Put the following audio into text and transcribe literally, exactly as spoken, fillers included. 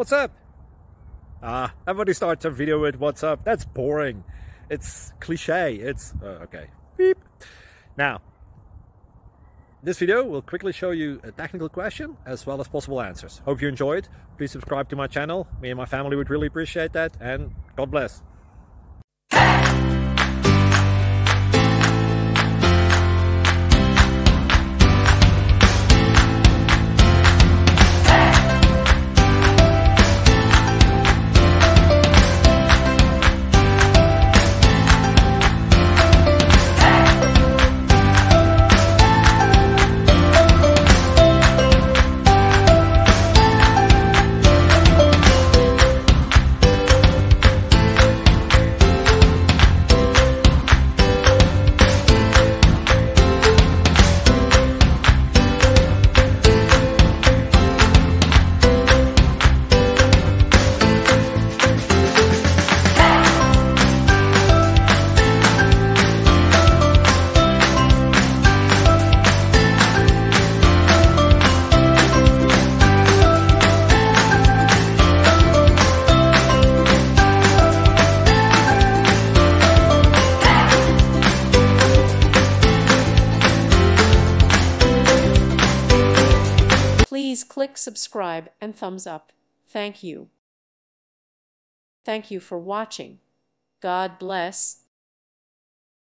What's up? Ah, everybody starts a video with what's up. That's boring. It's cliche. It's, uh, okay. Beep. Now, this video will quickly show you a technical question as well as possible answers. Hope you enjoyed. Please subscribe to my channel. Me and my family would really appreciate that. And God bless. Please click subscribe and thumbs up. Thank you. Thank you for watching. God bless.